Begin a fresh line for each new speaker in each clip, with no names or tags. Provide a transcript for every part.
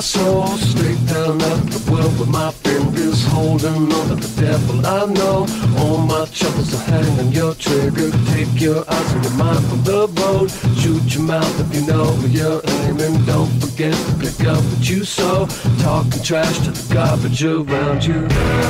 soul, straight down out the world with my fingers holding on to the devil I know. All my troubles are hanging on your trigger. Take your eyes and your mind from the road. Shoot your mouth if you know where you're aiming. Don't forget to pick up what you sow. Talking trash to the garbage around you.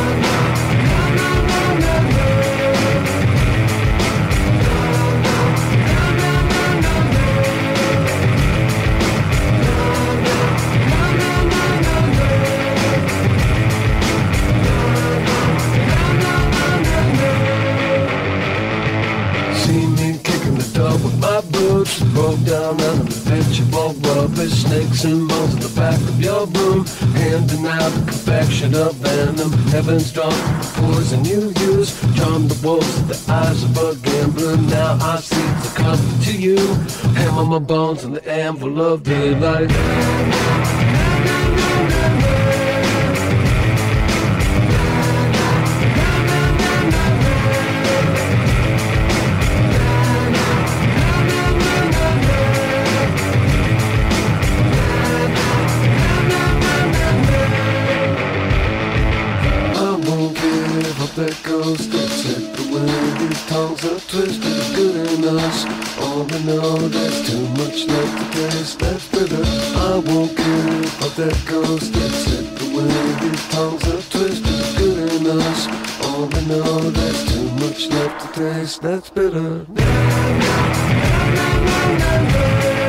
With my boots, broke down on the vegetable rubbish, snakes and bones in the back of your room, handing out a confection of venom. Heaven's drunk with the poison you use, charm the wolves with the eyes of a gambler. Now I see the comfort to you, hammer my bones in the anvil of daylight. That goes, that's it, the way these tongues are twisted is good in us. All we know, there's too much left to taste, that's bitter. I won't care how that goes, that's it, the way these tongues are twisted is good in us. All we know, there's too much left to taste, that's bitter.